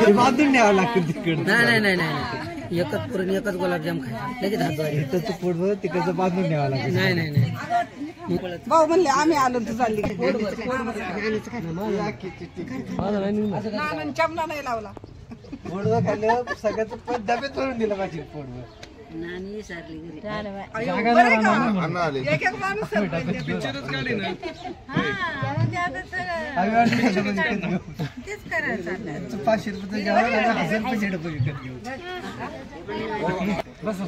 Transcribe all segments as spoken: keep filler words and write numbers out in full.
बांधून न्यावं लागतं तिकडे. नाही नाही नाही नाही एकच पुरण एकच गुलाबजाम खायचं लगेच हातवारी. इथं पोट तिकडचं बांधून न्यावं लागतं. नाही नाही नाही भाऊ म्हणले आम्ही आलो तू चालली चमना नाही लावला. पोटभर खाल्लं सगळ्याचं पण डबे तोडून दिलं पाहिजे पोटभर. नानी सारली घरी पाचशे रुपये जेवण हजार रुपये डबे विकत घेऊ. बस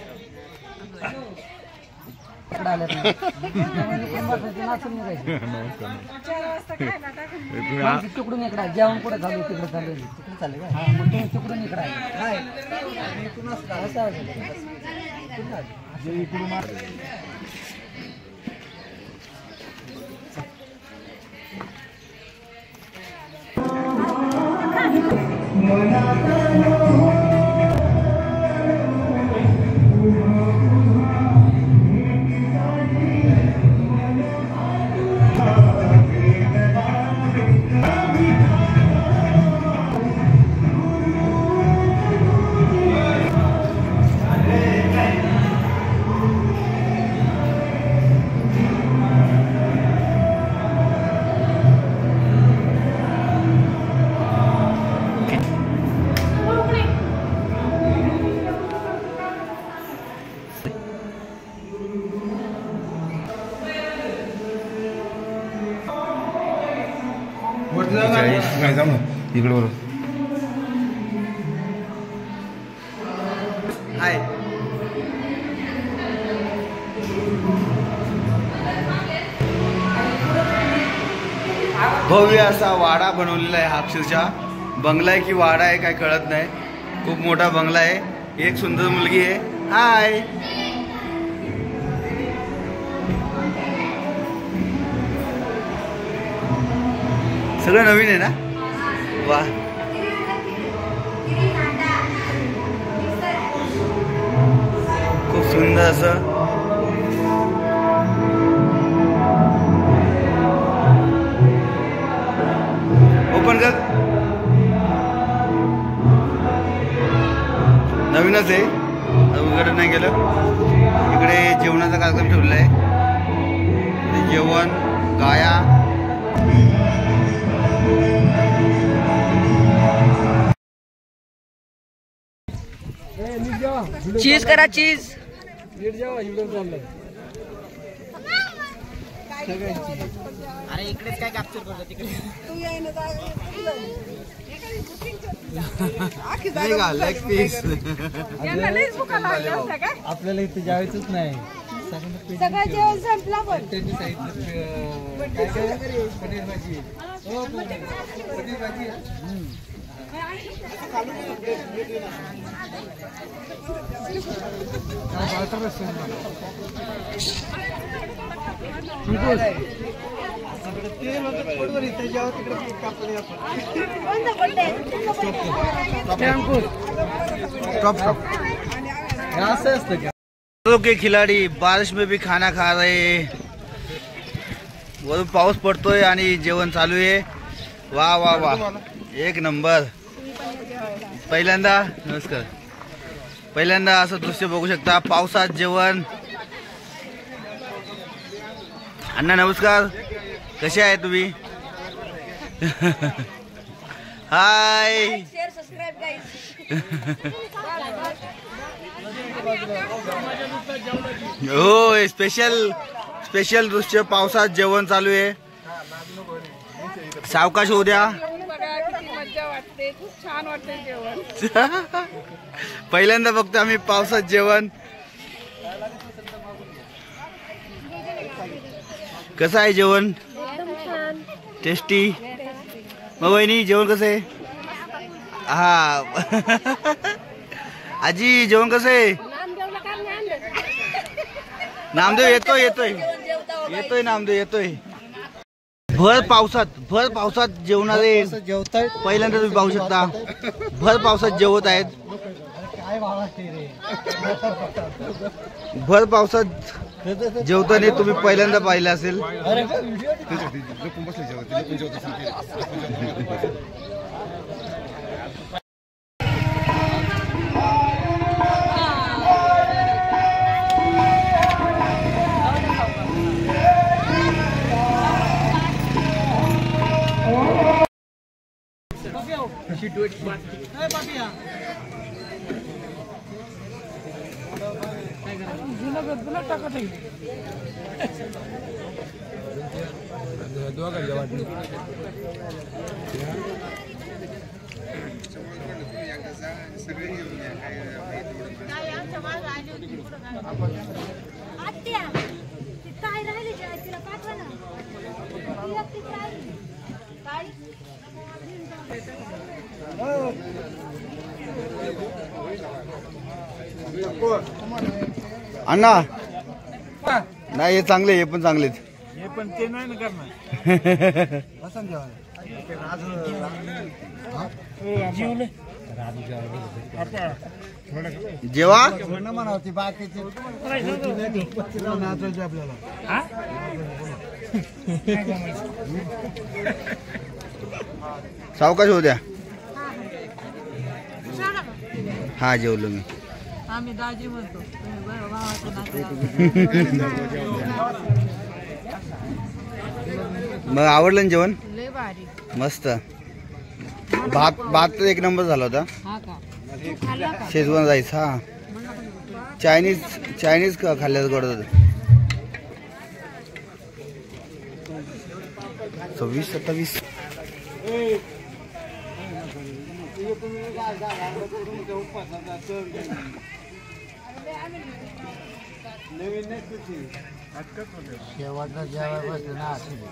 तिकडून इकडे जेवण कुठे चालू तिकडे चालू तिकडे चालू का मग तुम्ही तिकडून इकडे इकडे बरोबर हाय. भव्य असा वाडा बनवलेला आहे. हा अक्षरशः बंगला आहे की वाडा आहे काय कळत नाही. खूप मोठा बंगला आहे. एक सुंदर मुलगी आहे. हाय. सगळं नवीन आहे ना. वा खूप सुंदर असं ओपन कर. नवीनच आहे उघडत नाही गेलं. इकडे जेवणाचा कार्यक्रम ठेवलेला आहे. जेवण गाया चीज करा चीज. अरे इकडेच काय कॅप्चर करतो तिकडे. आपल्याला इथे जायचंच नाही. सगळं जेवण संपला पण पनीर भाजी पनीर भाजी के खिलाड़ी बारिश में भी खाना खा रहे. वरून पाऊस पडतोय आणि जेवण चालू आहे. वा वा वा एक नंबर. पहिल्यांदा नमस्कार पहिल्यांदा असं दृश्य बघू शकता. पावसात जेवण. अण्णा नमस्कार. कसे आहे तुम्ही. हाय. हो स्पेशल स्पेशल दृश्य. पावसात जेवण चालू आहे. सावकाश होऊ द्या. खूप छान वाटते जेवण. पहिल्यांदा बघतो आम्ही पावसात जेवण. कसं आहे जेवण. टेस्टी. मग वहिनी जेवण कसं आहे. हा आजी जेवण कसं आहे. नामदेव येतोय येतोय येतोय नामदेव येतोय. भर पावसात भर पावसात जेवणारे जेवतायत. पहिल्यांदा तुम्ही पाहू शकता भर पावसात जेवत आहेत. भर पावसात जेवताना तुम्ही पहिल्यांदा पाहिलं असेल. आत्या ती ताई राहिली तिला पाठवा ना ती एकटीच राहिली ताई अण्णा नाही हे चांगले हे पण चांगलेच हे पण ते नाही ना करणार जेव्हा म्हणावती बाकीचे आपल्याला सावकाश होऊ द्या. हा जेवलो मी. आम्ही दाजी म्हणतो मग आवडलं ना जेवण? लय भारी मस्त. भात भात तर एक नंबर झाला होता. हा का खाल्ला का शेजवान राईस. हा चायनीज चायनीज खाल्ल्याचं गोड होतं. सव्वीस सत्तावीस शेवटला जेवाय बसलं ना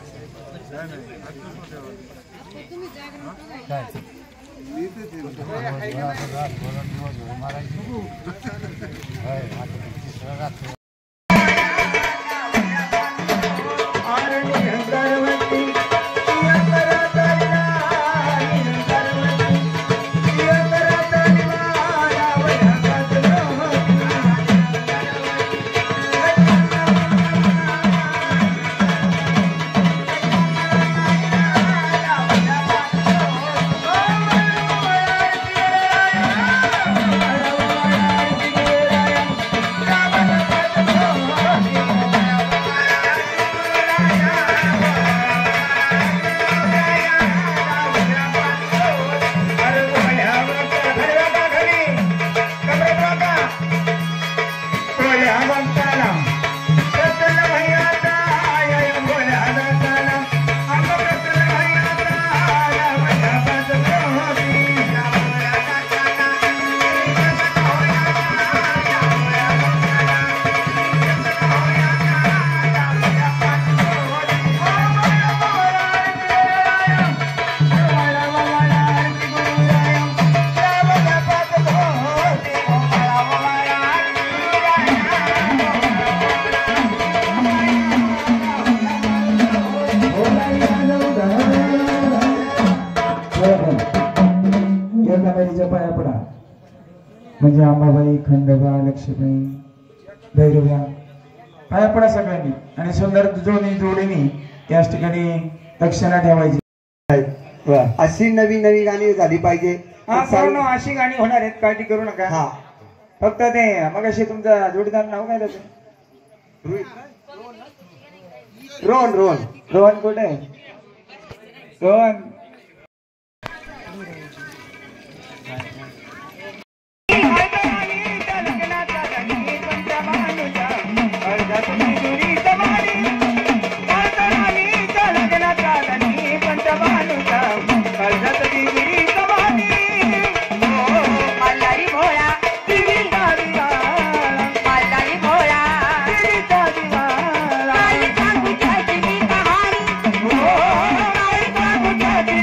पाया पडा म्हणजे अंबाबाई खंडोबा लक्ष्मी भैरव्या पाया पडा सगळ्यांनी आणि सुंदर जोडी जोडीने त्याच ठिकाणी दक्षिणा ठेवायची. अशी नवी नवी गाणी झाली पाहिजे. अशी गाणी होणार आहेत, काळजी करू नका. हा फक्त ते मग अशी तुमचा जोडीदार नाव काय त्याचं? रोहन रोहन रोहन कुठे? रोहन कहानी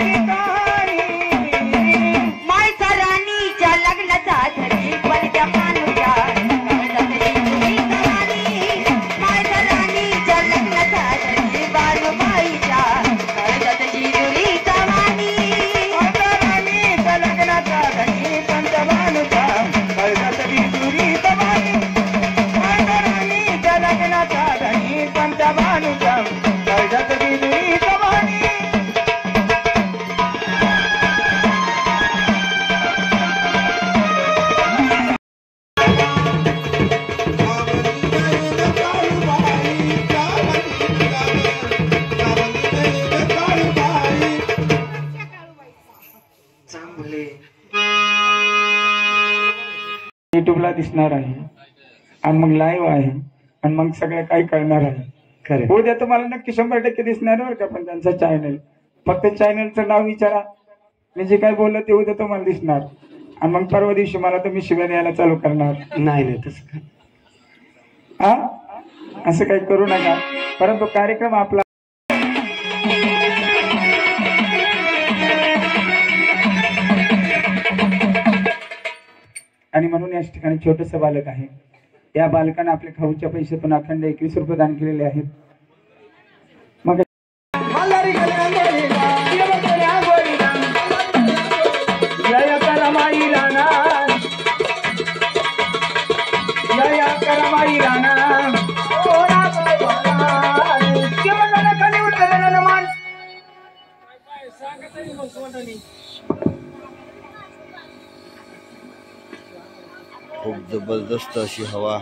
चांगले युट्यूबला दिसणार आहे आणि मग लाईव्ह आहे आणि मग सगळं काही कळणार आहे. खरं उद्या तुम्हाला नक्की शंभर टक्के दिसणार बरं का. पण त्यांचा चॅनल फक्त चॅनलचं नाव विचारा, मी जे काय बोललं ते उद्या तुम्हाला दिसणार आणि मग परवा दिवशी मला तुम्ही शिव्या द्यायला चालू करणार. नाही नाही तसं काय. हा असं काही करू नका. परंतु कार्यक्रम आपला आणि म्हणून या ठिकाणी छोटस बालक आहे. या बालकानं आपल्या खाऊच्या पैशातून अखंड एकवीस रुपये दान केलेले आहेत. मग खूप जबरदस्त अशी हवा.